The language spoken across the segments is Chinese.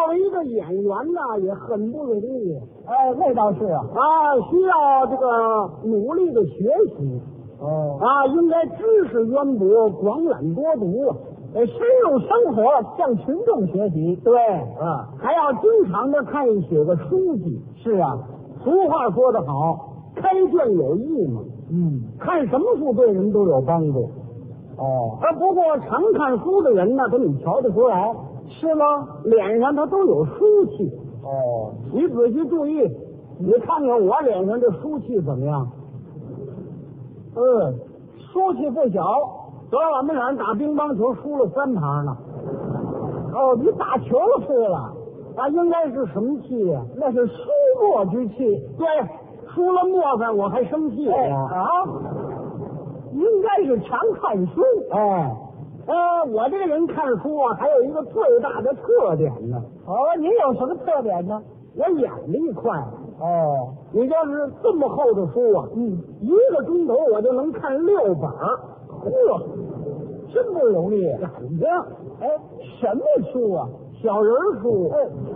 为一个演员呢，也很不容易。 哎，那倒是啊。 需要这个努力的学习。应该知识渊博，广览多读， 深入生活，向群众学习。 对，还要经常的看写个书籍。 是啊， 俗话说得好，开卷有益嘛。看什么书对人都有帮助。不过常看书的人呢，他你瞧得出来， 是吗？ 脸上他都有书气。你仔细注意，你看看我脸上这书气怎么样？ 书气不小。 昨儿我们俩人打乒乓球输了3盘呢。 你打球输了？ 应该是什么气呀？ 那是输墨之气。 对，输了墨饭我还生气应该是常看书。 我这个人看书啊，还有一个最大的特点呢。 您有什么特点呢？ 我眼力快。你要是这么厚的书啊，1个钟头我就能看6本。 真不容易。什么书啊？ 小人书。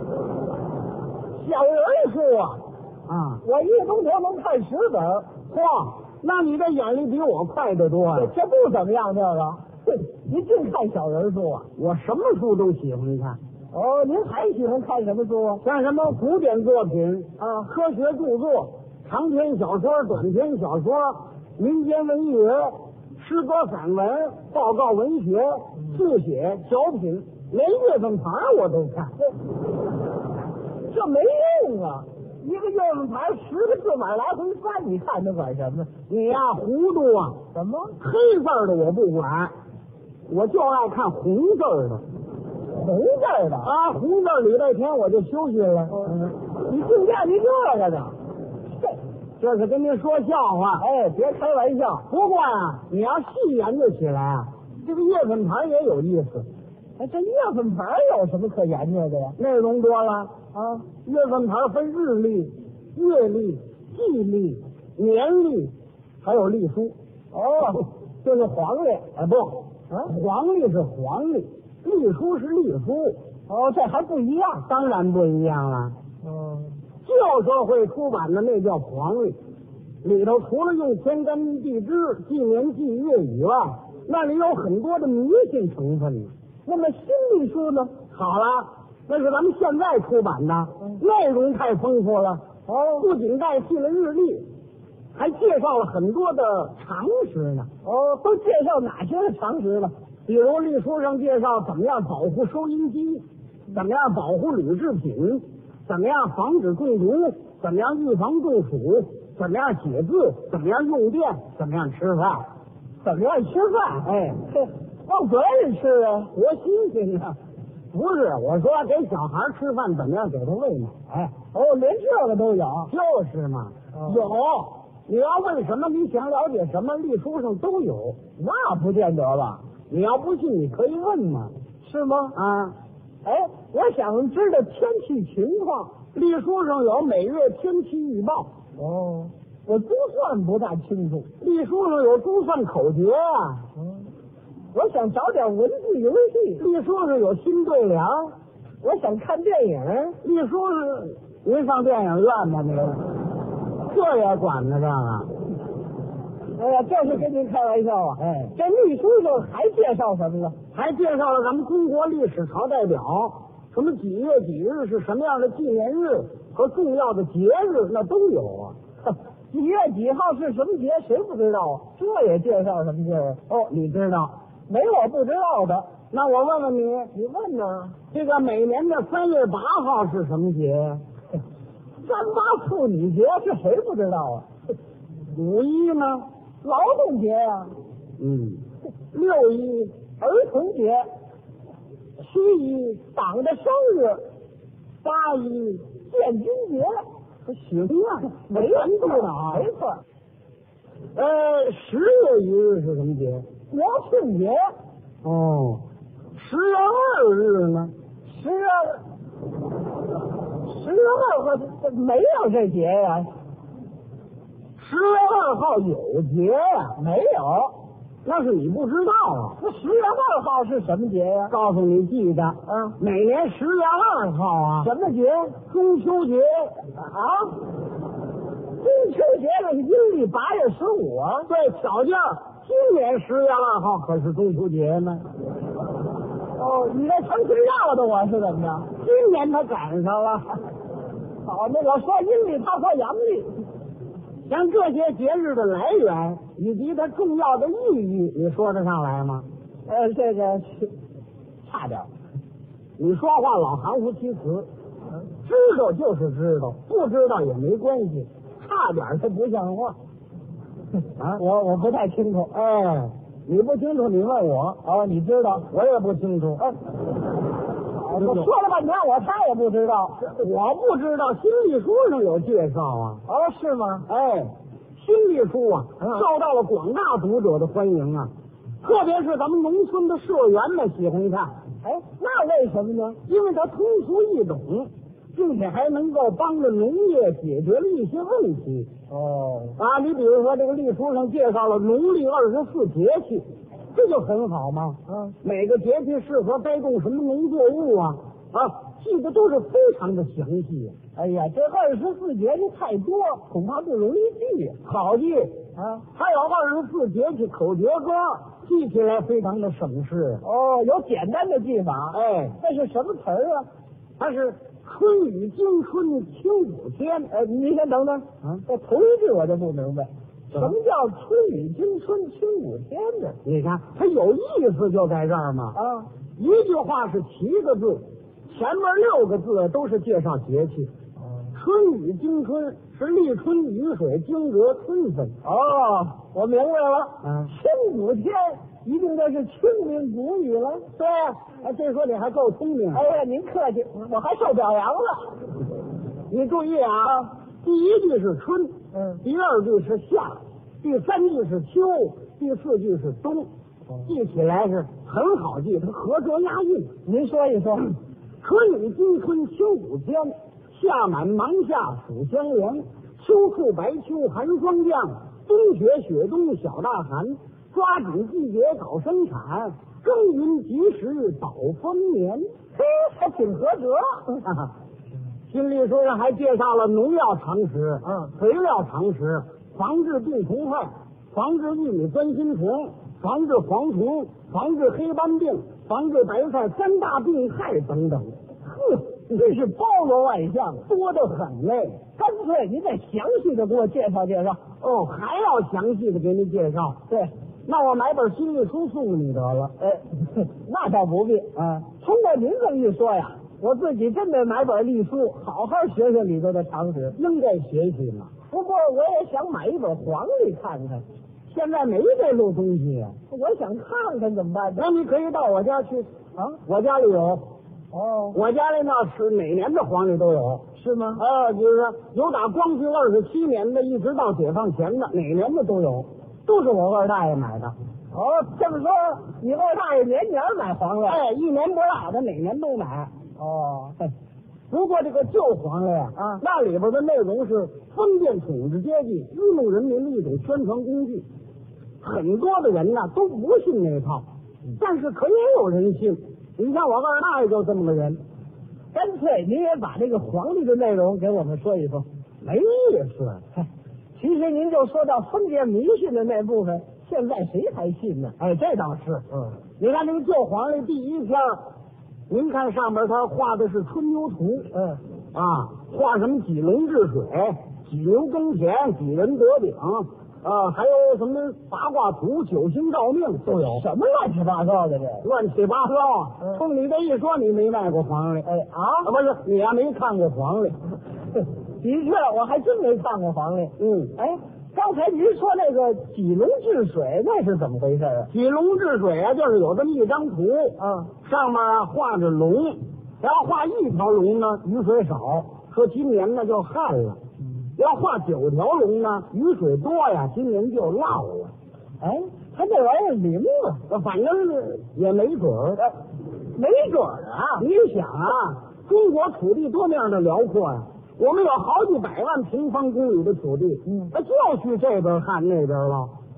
小人书啊？我1个钟头能看10本。 那你这眼力比我快得多呀。 这不怎么样，这个。您净看小人书啊？ 我什么书都喜欢看。 您还喜欢看什么书啊？ 像什么古典作品科学著作、长篇小说、短篇小说、民间文学、诗歌散文、报告文学、速写、小品，连月份牌我都看。 这没用啊！一个月份牌10个字码来回翻，你看它管什么？ 你呀，糊涂啊！ 什么？ 黑字的我不管，我就爱看红字的。 红字的红字礼拜天我就休息了。 你净惦记这个呢？ 这是跟您说笑话。 别开玩笑。 不过呀，你要细研究起来啊，这个月份牌也有意思。 这月份牌有什么可研究的呀？ 内容多了月份牌分日历、月历、季历、年历，还有历书。 就是黄历。 黄历是黄历，历书是历书。 这还不一样？ 当然不一样了。旧社会出版的那叫黄历，里头除了用天干地支、纪年纪月以外，那里有很多的迷信成分呢。 那么新历书呢？ 好了，那是咱们现在出版的，内容太丰富了。不仅代替了日历，还介绍了很多的常识呢。 都介绍哪些常识呢？ 比如历书上介绍怎么样保护收音机，怎么样保护铝制品，怎么样防止中毒，怎么样预防中暑，怎么样写字，怎么样用电，怎么样吃饭， 怎么样吃饭？往嘴里吃啊， 多新鲜啊！不是，我说给小孩吃饭怎么样给他喂奶。 连这个都有。 就是嘛。有，你要问什么，你想了解什么，历书上都有。 那不见得吧？ 你要不信你可以问嘛。 是吗？我想知道天气情况， 历书上有每月天气预报。 我珠算不大清楚。 历书上有珠算口诀啊。 我想找点文字游戏。 历书上有新对联。 我想看电影。 历书上，您上电影院吗？您这也管呢？这个？ 这是跟您开玩笑啊！这历书上还介绍什么呢？ 还介绍了咱们中国历史朝代表，什么几月几日是什么样的纪念日和重要的节日，那都有啊。 几月几号是什么节？谁不知道啊？这也介绍什么节日？ 你知道？ 没我不知道的。 那我问问你， 你问呢？ 这个每年的3月8号是什么节 ？3·8妇女节，这谁不知道啊 ？5·1呢？ 劳动节呀。 6·1 儿童节。 7·1 党的生日。 8·1 建军节。 行啊，没人知道啊。 没错。 10月1日是什么节？ 国庆节。 10月2日呢 ？10月2号没有这节呀。 10月2号有节呀？ 没有。 那是你不知道啊。 那10月2号是什么节呀？ 告诉你，记得，每年10月2号啊。 什么节？ 中秋节啊？中秋节那是阴历8月15啊。 对，巧劲儿，今年10月2号可是中秋节呢。 哦，你那成心绕的我是怎么着？ 今年他赶上了。 好，那我说阴历，他说阳历。 像这些节日的来源以及它重要的意义，你说得上来吗？ 这个差点。 你说话老含糊其辞，知道就是知道，不知道也没关系，差点它不像话。 啊，我不太清楚。 哎，你不清楚你问我。 哦，你知道， 我也不清楚。 我说了半天，我他也不知道。 我不知道，新历书上有介绍啊。 哦，是吗？ 哎，新历书啊，受到了广大读者的欢迎啊，特别是咱们农村的社员们喜欢看。 哎，那为什么呢？ 因为它通俗易懂，并且还能够帮着农业解决了一些问题。 哦， 啊，你比如说这个历书上介绍了农历24节气，这就很好嘛。每个节气适合栽种什么农作物啊，记得都是非常的详细。 哎呀，这24节气太多，恐怕不容易记。 好记啊， 还有24节气口诀歌，记起来非常的省事。 哦，有简单的记法。 哎， 这是什么词儿啊？ 它是春雨惊春清谷天。 你先等等。这头一句我就不明白，什么叫春雨惊春清谷天呢？ 你看，它有意思就在这儿嘛。 啊， 一句话是7个字，前面6个字都是介绍节气。春雨惊春是立春雨水惊蛰春分。 哦，我明白了。清谷天一定这是清明谷雨了。 对，这说你还够聪明。 哎呀，您客气，我还受表扬了。 你注意啊，第一句是春，第2句是夏，第3句是秋，第4句是冬。记起来是很好记，它合辙押韵。 您说一说。 春雨惊春清谷天，夏满芒夏暑相连，秋处白秋寒霜降，冬雪雪冬小大寒，抓紧季节搞生产，耕耘及时保丰年。 还挺合辙。 新历书上还介绍了农药常识、肥料常识，防治病虫害，防治玉米钻心虫，防治蝗虫，防治黑斑病，防治白菜3大病害等等。 真是包罗万象， 多得很嘞。 干脆您再详细的给我介绍介绍。 哦，还要详细的给你介绍？ 对， 那我买本新历书送你得了。 那倒不必。通过您这么一说呀，我自己真得买本历书，好好学学里头的常识， 应该学习嘛。 不过我也想买一本黄历看看， 现在没这路东西啊。 我想看看怎么办？ 那你可以到我家去啊， 我家里有。 哦， 我家里呢是哪年的黄历都有。 是吗？ 就是有打光绪27年的，一直到解放前的，哪年的都有，都是我二大爷买的。 哦，这么说你二大爷年年买黄历？ 哎，一年不落的，哪年都买。 哦， 不过这个旧黄历啊，那里边的内容是封建统治阶级愚弄人民的一种宣传工具，很多的人呢都不信那套，但是可也有人信。你像我二大爷就这么个人。 干脆您也把这个黄历的内容给我们说一说。 没意思。 其实您就说到封建迷信的那部分，现在谁还信呢？ 哎，这倒是。你看这个旧黄历第1篇，您看上面他画的是春牛图。画什么几龙治水，几牛耕田，几人得饼，还有什么八卦图、9星照命都有。 什么乱七八糟的这？ 乱七八糟。冲你这一说，你没卖过黄历。不是你呀，没看过黄历。 的确，我还真没看过黄历。刚才您说那个几龙治水，那是怎么回事啊？ 几龙治水啊，就是有这么一张图，上面画着龙，然后画一条龙呢，雨水少，说今年呢就旱了；要画9条龙呢，雨水多呀，今年就涝了。 他这玩意儿灵啊， 反正也没准儿， 没准儿啊！ 你想啊，中国土地多么样的辽阔呀！我们有好几百万平方公里的土地，就去这边旱那边了。他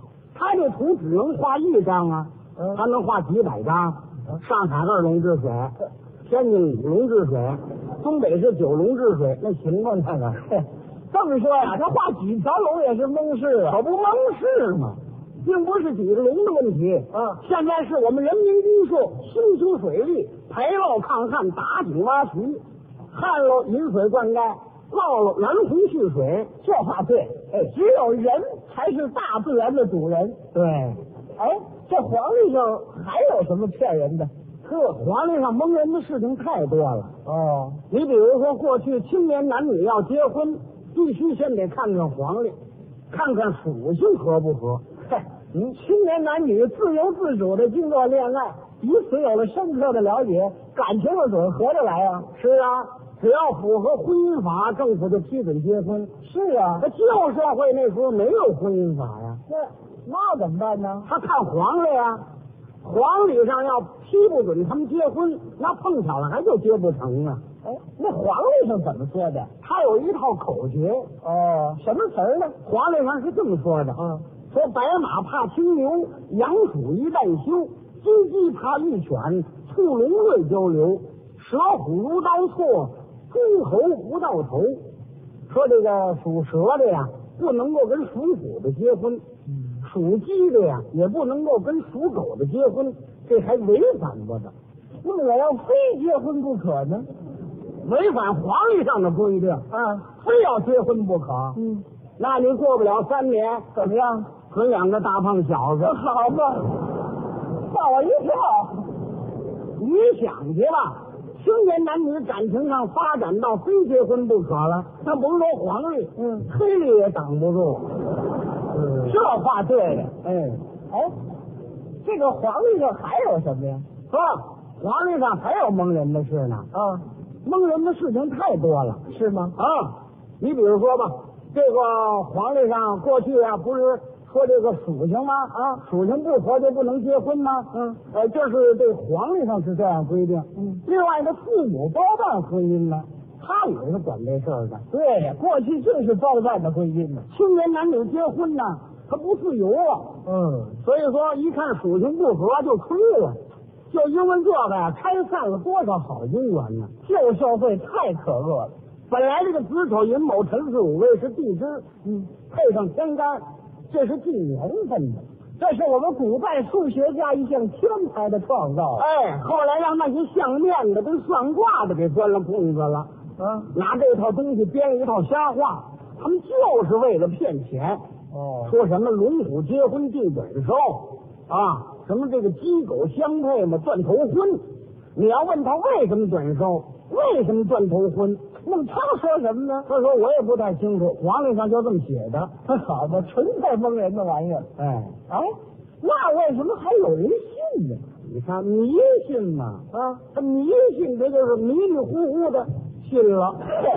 他这图只能画1张啊，他能画几百张。上海2龙治水，天津5龙治水，东北是9龙治水，那行吗？那个这么说呀，他画几条龙也是蒙事啊， 可不蒙事吗？并不是几个龙的问题，现在是我们人民公社兴修水利，排涝抗旱，打井挖渠，旱了引水灌溉，涝了拦洪蓄水。 这话对，只有人才是大自然的主人。 对， 这皇帝上还有什么骗人的？ 皇帝上蒙人的事情太多了。你比如说，过去青年男女要结婚，必须先得看看皇帝，看看属性合不合。 青年男女自由自主的经过恋爱，彼此有了深刻的了解，感情了准合得来啊。 是啊，只要符合婚姻法，政府就批准结婚。 是啊， 那旧社会那时候没有婚姻法呀， 那怎么办呢？ 他看皇帝呀，皇帝上要批不准他们结婚，那碰巧了还就结不成啊。 那皇帝上怎么说的？ 他有一套口诀。 什么词儿呢？ 皇帝上是这么说的。说白马怕青牛，羊鼠一旦休，金鸡怕玉犬，兔龙瑞交流，蛇虎如刀错，猪猴不到头。说这个属蛇的呀，不能够跟属虎的结婚；属鸡的呀，也不能够跟属狗的结婚，这还违反不得。 那么我要非结婚不可呢？ 违反皇帝上的规定非要结婚不可。那你过不了3年， 怎么样？ 准2个大胖小子。 好嘛，吓我一跳。 你想去吧，青年男女感情上发展到非结婚不可了，那甭说皇帝，黑历也挡不住。 这话对了。这个皇帝上还有什么呀？ 皇帝上还有蒙人的事呢。蒙人的事情太多了。 是吗？ 你比如说吧，这个皇帝上过去啊，不是说这个属性吗？属性不合就不能结婚吗？这是这皇帝上是这样规定。另外的父母包办婚姻呢，他也是管这事儿的。 对呀，过去正是包办的婚姻呢。 青年男女结婚呢，他不自由啊。所以说一看属性不合就吹了。就因为这个呀，拆散了多少好姻缘呢？ 旧社会太可恶了。 本来这个子丑寅卯辰巳午未是地支，配上天干，这是纪年份的， 这是我们古代数学家一项天才的创造。 后来让那些相面的跟算卦的给钻了空子了。拿这套东西编一套瞎话，他们就是为了骗钱。说什么龙虎结婚定准收什么这个鸡狗相配嘛，断头婚。你要问他为什么准收，为什么断头婚，那么他说什么呢？他说我也不太清楚，皇帝上就这么写的。 好吧，纯粹蒙人的玩意儿。那为什么还有人信呢？ 你看迷信嘛，他迷信，这就是迷迷糊糊的信了。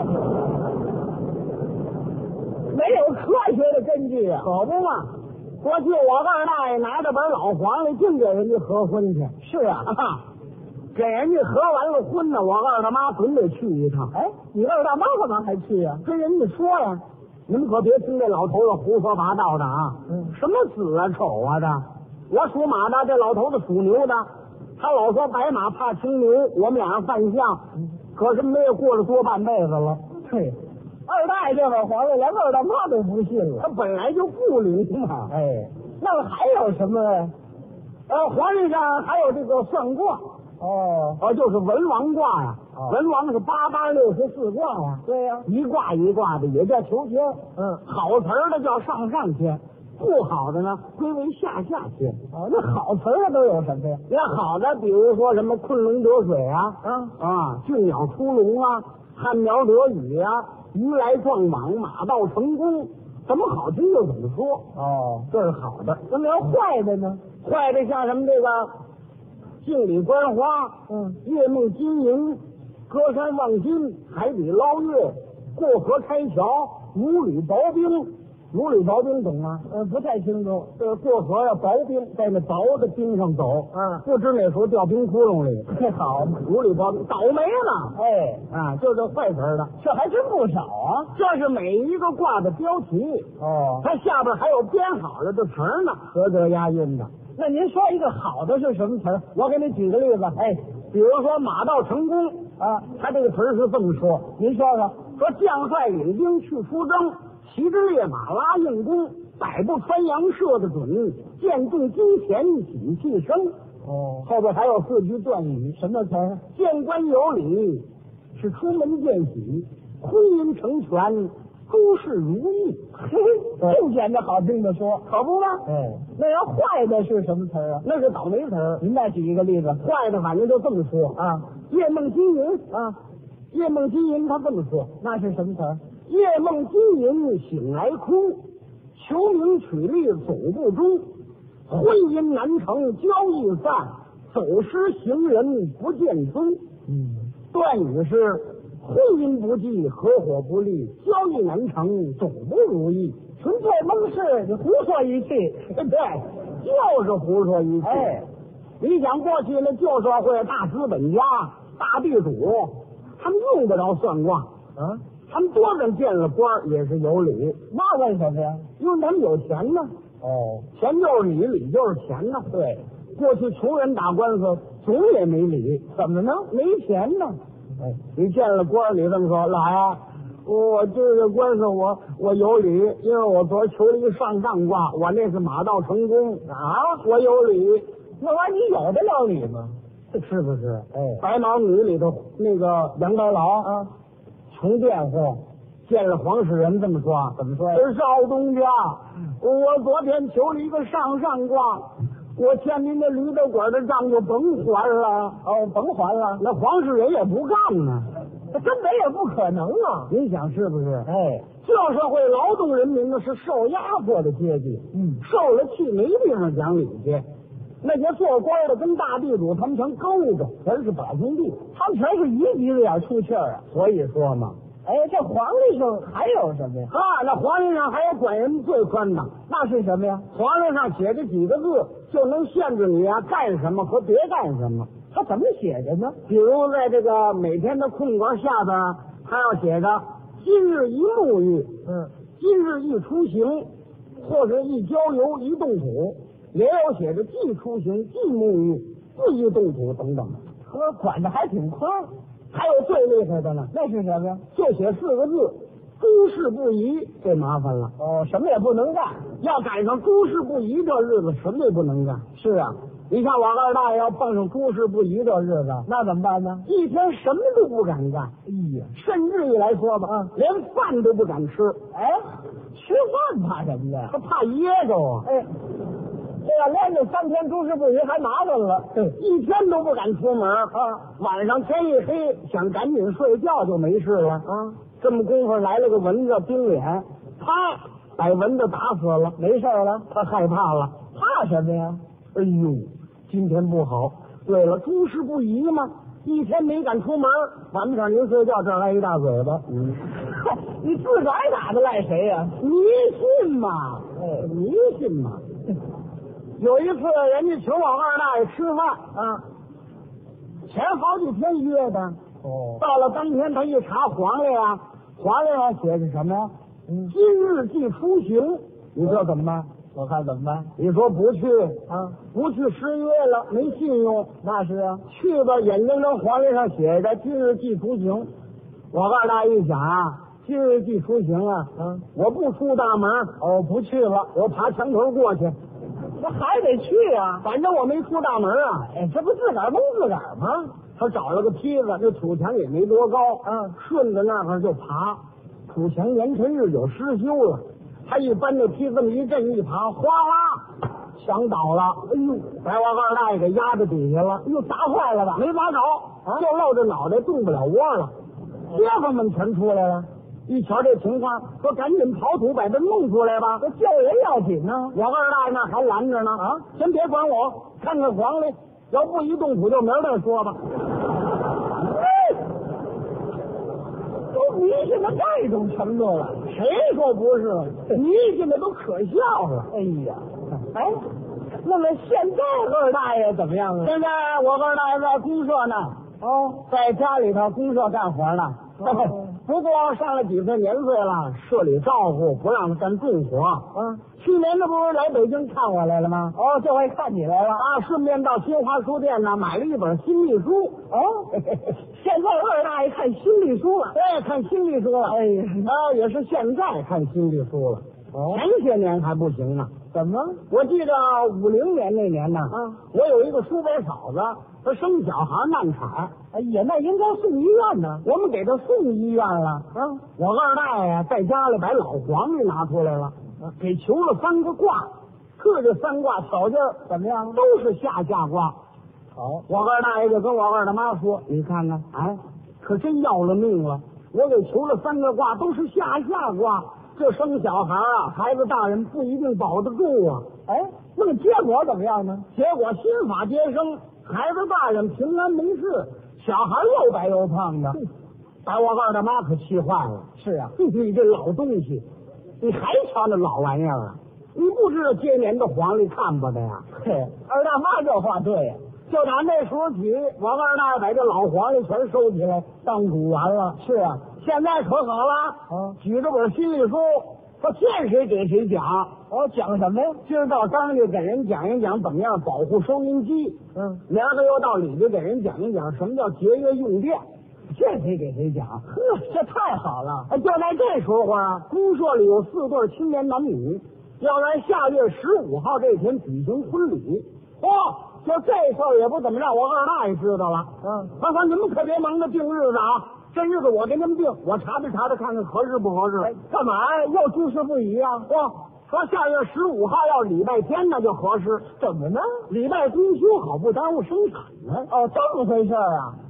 没有科学的根据啊， 可不嘛。过去我二大爷拿着本老黄历，净给人家合婚去。 是啊， 给人家合完了婚呢，我二大妈准得去一趟。 你二大妈干嘛还去呀？ 跟人家说呀，你们可别听这老头子胡说八道的啊！什么子啊丑啊的，我属马的，这老头子属牛的，他老说白马怕青牛，我们俩人犯相，可是没有过了多半辈子了。 二大爷这本皇历连二大妈都不信了， 他本来就不灵嘛。 那么还有什么？ 皇历上还有这个算卦。就是文王卦呀。文王是8864卦呀。 对呀， 一卦一卦的也叫求签。好词儿的叫上上签，不好的呢归为下下签。 那好词儿都有什么呀？ 那好的，比如说什么困龙得水俊鸟出笼旱苗得雨鱼来撞网，马到成功，怎么好听就怎么说。这是好的。 那么要坏的呢？ 坏的像什么这个镜里观花，月梦金银，歌山望金，海底捞月，过河开桥，五旅薄冰， 如履薄冰懂吗？ 不太清楚。 过河呀，薄冰，在那薄的冰上走，不知哪时候掉冰窟窿里。 好嘛， 如履薄冰，倒霉了。 哎， 啊，就这坏词儿的， 这还真不少啊。 这是每一个卦的标题哦， 它下边还有编好了的词儿呢，合辙押韵的。 那您说一个好的是什么词儿？ 我给你举个例子，比如说马到成功啊， 他这个词儿是这么说， 您说说。 说将帅领兵去出征，骑着烈马拉硬弓，百步穿杨射得准，箭中金钱喜气生。 哦， 后边还有4句断语， 什么词儿？ 见官有礼，是出门见喜；婚姻成全，诸事如意。 嘿，净捡着好听的说， 可不吗？ 那要坏的是什么词儿啊？ 那是倒霉词儿。 您再举一个例子。 坏的反正就这么说啊， 夜梦金银啊，夜梦金银他这么说， 那是什么词儿？ 夜梦金银醒来哭，求名取利走不中，婚姻难成交易散，走失行人不见踪。断语是婚姻不济，合伙不利，交易难成，总不如意。 纯粹蒙事，你胡说一气。 对，就是胡说一气。你想过去那旧社会大资本家、大地主，他们用得着算卦啊？他们多人见了官也是有理。 那为什么呀？ 因为他们有钱呢。钱就是理，理就是钱呢。对，过去穷人打官司总也没理，怎么呢？没钱呢。你见了官，你这么说，老爷，我这个官司我有理，因为我昨儿求了一个上卦，我那是马到成功啊，我有理。 那玩意儿你有得了理吗？ 是不是？白毛女里头那个杨白劳啊，穷佃户见了黄世仁这么说，怎么说呀？少东家，我昨天求了一个上卦，我欠您的驴得管的账就甭还了。 甭还了。 那黄世仁也不干呢， 这根本也不可能啊！ 您想是不是？旧社会劳动人民呢是受压迫的阶级，受了气没地方讲理去。那些做官的跟大地主，他们全勾着，全是百姓地， 他们全是一鼻子眼出气儿啊！ 所以说嘛， 这皇帝上还有什么呀？ 那皇帝上还有管人最宽的， 那是什么呀？ 皇帝上写着几个字，就能限制你干什么和别干什么。 他怎么写着呢？ 比如在这个每天的空格下边，他要写着今日一沐浴，今日一出行，或者一郊游一动土。也有写着既出行既沐浴自一动土等等， 管的还挺宽。 还有最厉害的呢， 那是什么呀？ 就写4个字，诸事不宜。这麻烦了， 什么也不能干。 要赶上诸事不宜这日子，什么也不能干。 是啊， 你像我二大爷要碰上诸事不宜这日子， 那怎么办呢？ 一天什么都不敢干。甚至于来说吧，连饭都不敢吃。 吃饭怕什么呀？ 他怕噎着啊。 这要连着3天诸事不宜还麻烦了。 一天都不敢出门晚上天一黑想赶紧睡觉就没事了这么功夫来了个蚊子冰脸，啪把蚊子打死了，没事了。他害怕了。 怕什么呀？ 哎呦，今天不好。对了，诸事不宜嘛，一天没敢出门，晚上您睡觉这儿来一大嘴巴。 你自个儿打的赖谁呀？ 迷信嘛，迷信嘛。有一次，人家请我二大爷吃饭前好几天约的。到了当天，他一查黄历黄历上写着什么呀？今日既出行，你说怎么办？ 我看怎么办？ 你说不去不去失约了，没信用。 那是啊， 去吧，眼睁睁黄历上写着今日既出行。我二大爷一想今日既出行我不出大门，不去了，我爬墙头过去。 那还得去反正我没出大门这不自个儿蒙自个儿吗？ 他找了个梯子，这土墙也没多高顺着那儿就爬。土墙年辰日久失修了，他一搬这梯这么一震一爬，哗啦墙倒了。哎呦，把我二大爷给压在底下了。 又砸坏了吧？ 没砸着就露着脑袋动不了窝了。街坊们全出来了，一瞧这情况，说赶紧刨土把他弄出来吧， 这救人要紧呢。 我二大爷那还拦着呢先别管我，看看黄历，要不一动土就明儿再说吧。 迷信到这种程度了？ 谁说不是？迷信的都可笑了。 哎呀，哎，那么现在二大爷怎么样啊？ 现在我二大爷在公社呢，在家里头公社干活呢。不过上了几岁年岁了，社里照顾不让他干重活。去年这不是来北京看我来了吗？ 这回看你来了啊，顺便到新华书店呢买了一本新历书。 现在二大爷看新历书了？ 对，看新历书了。 哎呀， 也是现在看新历书了。前些年还不行呢。 怎么？ 我记得50年那年呢，我有一个叔伯嫂子，他生小孩难产。 哎呀，那应该送医院呢。 我们给他送医院了。我二大爷在家里把老黄历拿出来了，给求了3个卦，可这3卦条件怎么样？ 都是下卦。 好， 我二大爷就跟我二大妈说：“你看看，哎，可真要了命了！我给求了3个卦，都是下卦。这生小孩啊，孩子大人不一定保得住啊。 哎，那么结果怎么样呢？ 结果心法皆生，孩子大人平安没事，小孩又白又胖的，把我二大妈可气坏了。 是啊， 你这老东西，你还瞧那老玩意儿啊？你不知道接年的黄历看不得呀？ 嘿，二大妈这话对呀。 就打那时候起，我二大爷把这老黄历全收起来当古玩了。 是啊， 现在可好了，举着本新历书，说见谁给谁讲。 讲什么呀？ 今儿到张家给人讲一讲怎么样保护收音机。明儿个又到里头给人讲一讲什么叫节约用电。见谁给谁讲。 这太好了。 就在这时候啊，公社里有4对青年男女要在下月15号这天举行婚礼。就这事儿也不怎么让我二大爷知道了。他说：“你们可别忙着定日子啊，这日子我给你们定，我查查看看合适不合适。” 干嘛又诸事不宜啊？ 说下月15号要礼拜天那就合适。 怎么呢？ 礼拜公休好，不耽误生产呢。 这么回事啊？